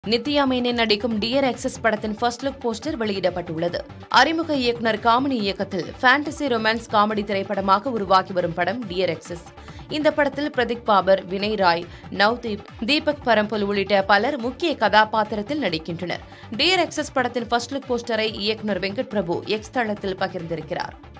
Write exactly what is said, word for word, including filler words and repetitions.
நித்யா மேனன் நடிக்கும் dear exes படத்தின் first look poster வெளியிடப்பட்டுள்ளது. அறிமுக இயக்குநர் காமினி இயக்கத்தில் ஃபேண்டசி ரொமான்ஸ் காமெடி திரைப்படமாக உருவாக்கி வரும் படம் டியர் எக்ஸஸ். இந்த படத்தில் பிரதீப் பாபர், வினய் ராய், நவ்தீப், தீபக் பரம்பல் உள்ளிட்ட பலர் முக்கிய கதாபாத்திரத்தில் நடிக்கின்றனர். டியர் எக்ஸஸ் படத்தின் ஃபர்ஸ்ட் லுக் போஸ்டரை இயக்குநர் வெங்கட் பிரபு எக்ஸ் தளத்தில் பகிர்ந்திருக்கிறார்.